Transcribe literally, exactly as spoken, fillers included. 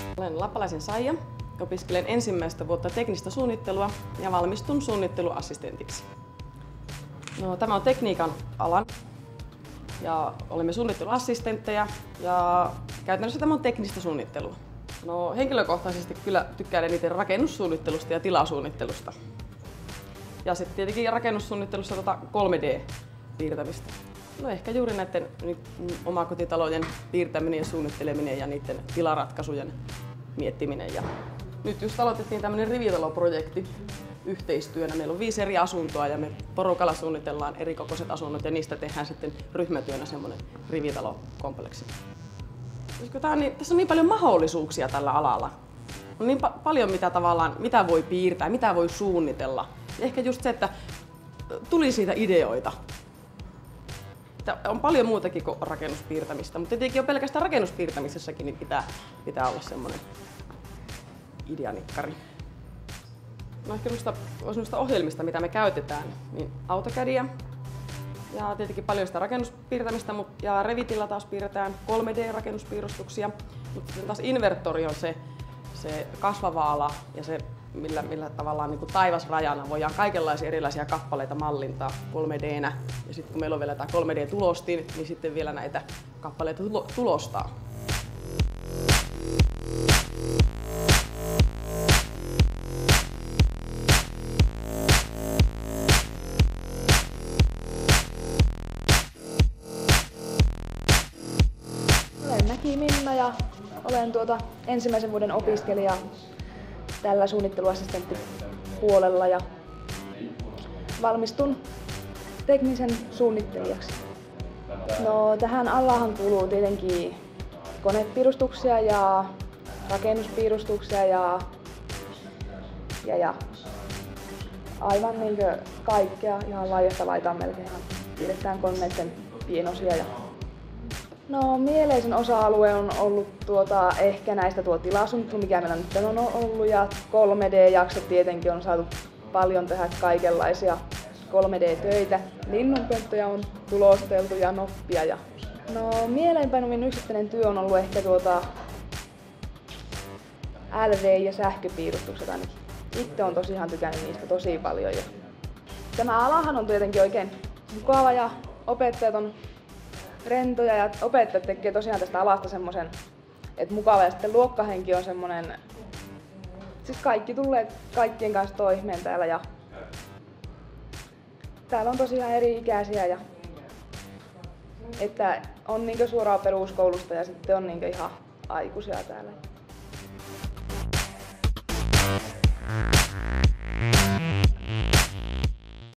Olen lappalaisen Saija, opiskelen ensimmäistä vuotta teknistä suunnittelua ja valmistun suunnitteluassistentiksi. No, tämä on tekniikan alan ja olemme suunnitteluassistentteja ja käytännössä tämä on teknistä suunnittelua. No, henkilökohtaisesti kyllä tykkään eniten rakennussuunnittelusta ja tilasuunnittelusta. Ja sitten tietenkin rakennussuunnittelussa tota kolme D-piirtämistä. No ehkä juuri näiden omakotitalojen piirtäminen ja suunnitteleminen ja niiden tilaratkaisujen miettiminen. Ja nyt just aloitettiin tämmöinen rivitaloprojekti yhteistyönä. Meillä on viisi eri asuntoa ja me porukalla suunnitellaan eri kokoiset asunnot ja niistä tehdään sitten ryhmätyönä semmoinen rivitalokompleksi. Tää on niin, tässä on niin paljon mahdollisuuksia tällä alalla. On niin pa- paljon mitä tavallaan, mitä voi piirtää, mitä voi suunnitella. Ja ehkä just se, että tuli siitä ideoita. On paljon muutakin kuin rakennuspiirtämistä, mutta tietenkin jo pelkästään rakennuspiirtämisessäkin niin pitää, pitää olla semmoinen ideanikkari. No ehkä noista ohjelmista, mitä me käytetään, niin AutoCADia ja tietenkin paljon sitä rakennuspiirtämistä, ja Revitillä taas piirretään kolme D-rakennuspiirustuksia, mutta taas Invertori on se, se kasvava ala ja se, millä, millä tavallaan niin kuin taivasrajana voidaan kaikenlaisia erilaisia kappaleita mallintaa kolme D:nä. Ja sitten kun meillä on vielä tämä kolme D-tulostin, niin sitten vielä näitä kappaleita tulo, tulostaa. Olen Mäki Minna ja olen tuota ensimmäisen vuoden opiskelija tällä suunnitteluassistenttipuolella ja valmistun teknisen suunnittelijaksi. No, tähän alahan kuuluu tietenkin konepiirustuksia ja rakennuspiirustuksia ja, ja, ja aivan niin kaikkea ihan laajasta laitaan melkein. Piirretään koneiden pienosia. Ja no, mieleisen osa-alue on ollut tuota, ehkä näistä tuo tilasuunnittelu, mikä meillä nyt on ollut, ja kolme D-jaksot tietenkin on saatu paljon tehdä kaikenlaisia kolme D-töitä. Linnunpönttöjä on tulosteltu ja noppia. Ja no, mieleenpainuvin yksittäinen työ on ollut ehkä tuota L V- ja sähköpiirustukset ainakin. Itse on tosiaan tykännyt niistä tosi paljon. Ja tämä alahan on tietenkin oikein mukava ja opettajat on rentoja ja opettajat tekee tosiaan tästä alasta semmoisen, että mukava, ja sitten luokkahenki on semmoinen, siis kaikki tulee kaikkien kanssa toimeen täällä ja täällä on tosiaan eri ikäisiä ja että on niinkö suoraan peruskoulusta ja sitten on niinkö ihan aikuisia täällä.